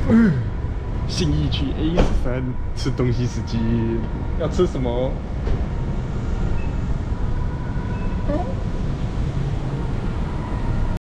信义区 A13吃东西时间，要吃什么？